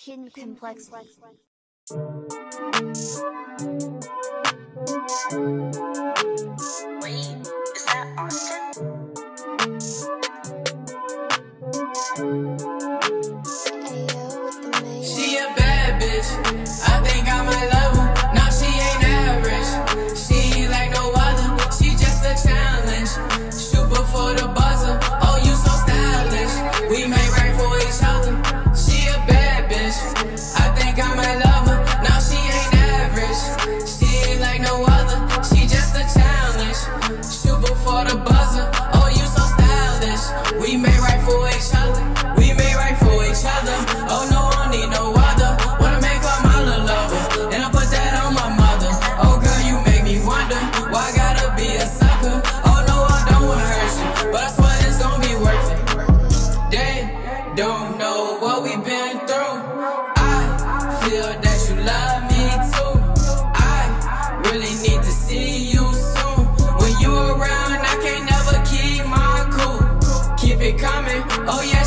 Hidden complexity. Wait, is that Austin? She a bad bitch, I think I might love her. No, she ain't average, she ain't like no other. She just a challenge, shoot before the buzzer. Oh, you so stylish, we made right for each other. She a bad bitch, I think I might love her. No, she ain't average, she ain't like no other. She just a challenge, shoot before the buzzer. Oh, you so stylish, we made right for each other. We made right for each other. Oh no, I don't need no other. Wanna make her my little lover, and I put that on my mother. Oh girl, you make me wonder why I gotta be a sucker. Oh no, I don't wanna hurt you, but I swear it's gonna be worth it. They don't know what we've been through. I feel that you love me too. I really need to see you soon. When you around, I can't never keep my cool. Keep it coming, oh yeah.